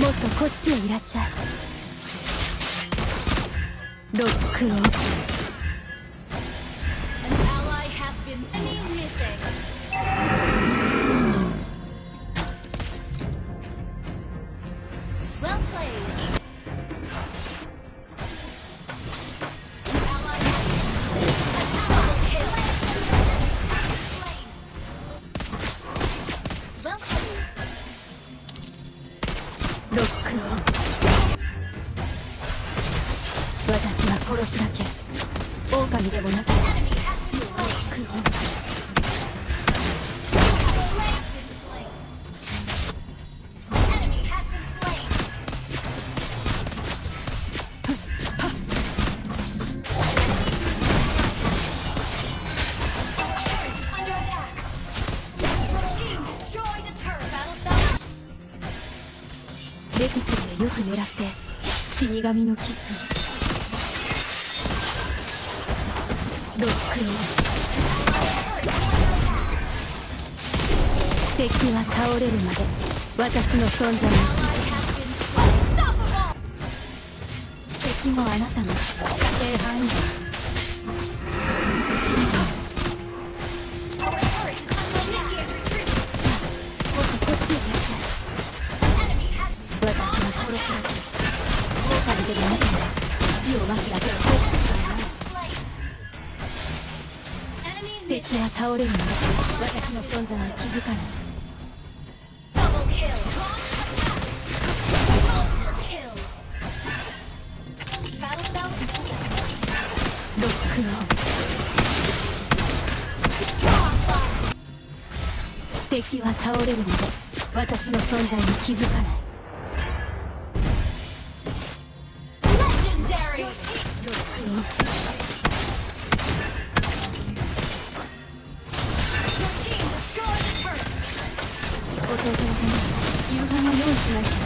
もっとこっちへいらっしゃい。ロックオン。ロックオン。私は殺すだけ。狼でもなくロックオン。出てくるでよく狙って死神のキスを。ロックオン。敵は倒れるまで私の存在に。敵もあなたも正範囲。もっとこっちへいらっしゃい。私は殺すだけ。狼でもなければ死を待つだけ。敵は倒れるまで私の存在に気づかない。ロックオン。敵は倒れるまで私の存在に気づかない。弟のために夕飯を用意しないと。